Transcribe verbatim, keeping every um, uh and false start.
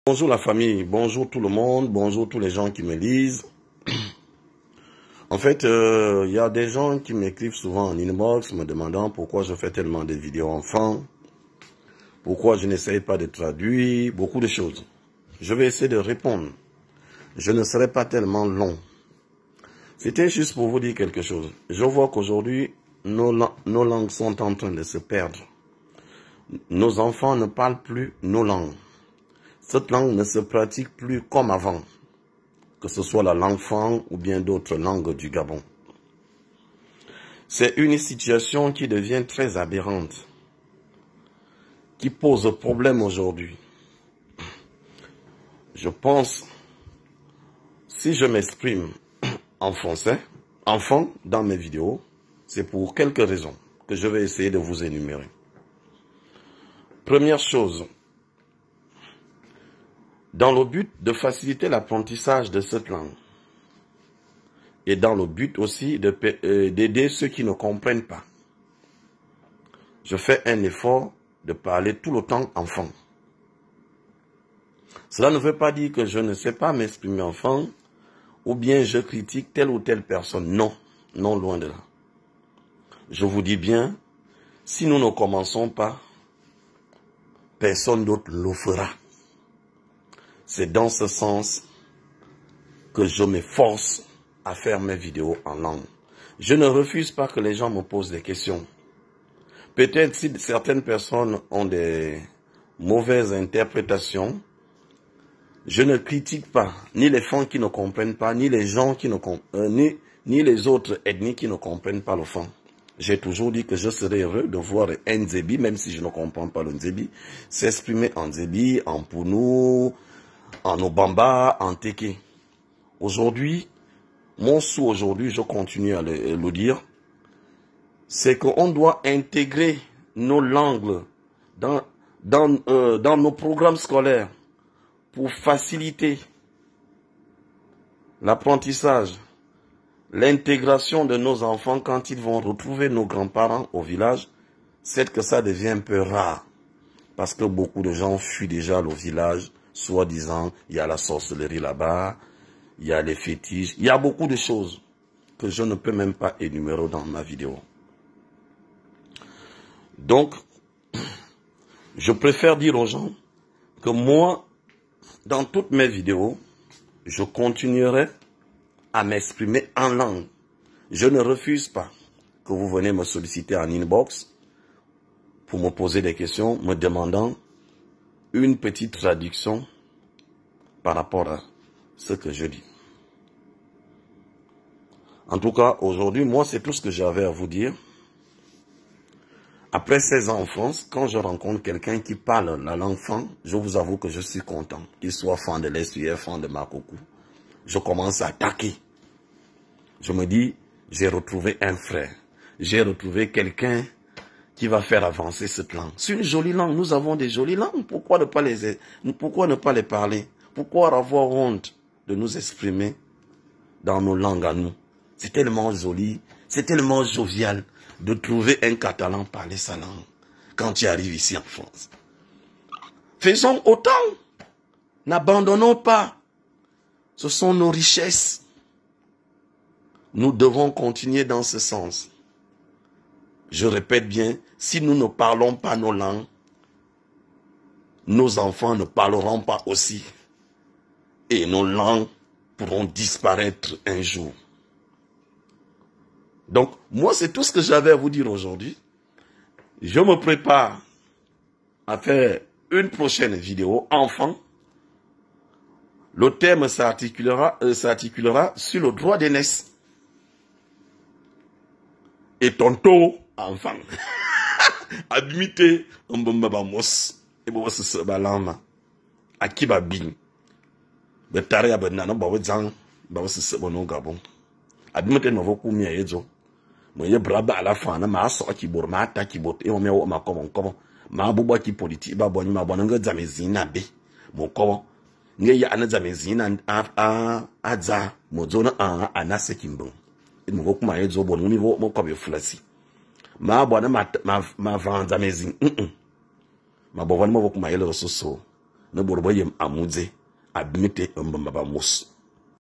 Bonjour la famille, bonjour tout le monde, bonjour tous les gens qui me lisent. En fait, il euh, y a des gens qui m'écrivent souvent en inbox me demandant pourquoi je fais tellement de vidéos enfants, pourquoi je n'essaye pas de traduire, beaucoup de choses. Je vais essayer de répondre. Je ne serai pas tellement long. C'était juste pour vous dire quelque chose. Je vois qu'aujourd'hui, nos, nos langues sont en train de se perdre. Nos enfants ne parlent plus nos langues. Cette langue ne se pratique plus comme avant, que ce soit la langue fang ou bien d'autres langues du Gabon. C'est une situation qui devient très aberrante, qui pose problème aujourd'hui. Je pense, si je m'exprime en français, enfant, dans mes vidéos, c'est pour quelques raisons que je vais essayer de vous énumérer. Première chose, dans le but de faciliter l'apprentissage de cette langue et dans le but aussi d'aider ceux qui ne comprennent pas, je fais un effort de parler tout le temps enfant. Cela ne veut pas dire que je ne sais pas m'exprimer enfant ou bien je critique telle ou telle personne. Non, non, loin de là. Je vous dis bien, si nous ne commençons pas, personne d'autre le fera. C'est dans ce sens que je m'efforce à faire mes vidéos en langue. Je ne refuse pas que les gens me posent des questions. Peut-être si certaines personnes ont des mauvaises interprétations, je ne critique pas ni les fonds qui ne comprennent pas, ni les gens qui ne euh, ni, ni les autres ethnies qui ne comprennent pas le fond. J'ai toujours dit que je serais heureux de voir un Nzebi, même si je ne comprends pas le Nzebi, s'exprimer en Nzebi, en Pounou, en Obamba, en Teke. Aujourd'hui, mon sou aujourd'hui, je continue à le, le dire, c'est qu'on doit intégrer nos langues dans, dans, euh, dans nos programmes scolaires pour faciliter l'apprentissage, l'intégration de nos enfants quand ils vont retrouver nos grands-parents au village. C'est que ça devient un peu rare parce que beaucoup de gens fuient déjà le village, soi-disant, il y a la sorcellerie là-bas, il y a les fétiches, il y a beaucoup de choses que je ne peux même pas énumérer dans ma vidéo. Donc, je préfère dire aux gens que moi, dans toutes mes vidéos, je continuerai à m'exprimer en langue. Je ne refuse pas que vous venez me solliciter en inbox pour me poser des questions, me demandant une petite traduction par rapport à ce que je dis. En tout cas, aujourd'hui, moi, c'est tout ce que j'avais à vous dire. Après seize ans en France, quand je rencontre quelqu'un qui parle la langue fang, je vous avoue que je suis content. Qu'il soit fang de l'Est ou fang de Makoko. Je commence à attaquer. Je me dis, j'ai retrouvé un frère. J'ai retrouvé quelqu'un qui va faire avancer cette langue. C'est une jolie langue. Nous avons des jolies langues. Pourquoi ne pas les, pourquoi ne pas les parler? Pourquoi avoir honte de nous exprimer dans nos langues à nous? C'est tellement joli, c'est tellement jovial de trouver un Catalan parler sa langue quand tu arrives ici en France. Faisons autant. N'abandonnons pas. Ce sont nos richesses. Nous devons continuer dans ce sens. Je répète bien, si nous ne parlons pas nos langues, nos enfants ne parleront pas aussi. Et nos langues pourront disparaître un jour. Donc, moi, c'est tout ce que j'avais à vous dire aujourd'hui. Je me prépare à faire une prochaine vidéo, enfant. Le thème s'articulera euh, s'articulera sur le droit d'aînesse. Et tantôt, enfant. Admettez, on va mos et on va se balama. Akiba bin. Betare abena ba wezang ba se bono Gabon. Admettez no voku mi ezo. Mo ye braba ala fa na ma so ki bor ma ta ki bot e o me o ma ko ko ma bu bo ki politique ba bo ni ma bo nga zamezina be mo ko nge ya ana zamezina a a aza mo zona a anase kimbo e mo voku ma ezo bo ni mo ko be flasi ma bo na ma ma ma van zamezin mm ma bo mo voku ma ele so so ne borbo yem amudze, admite mbamba mus.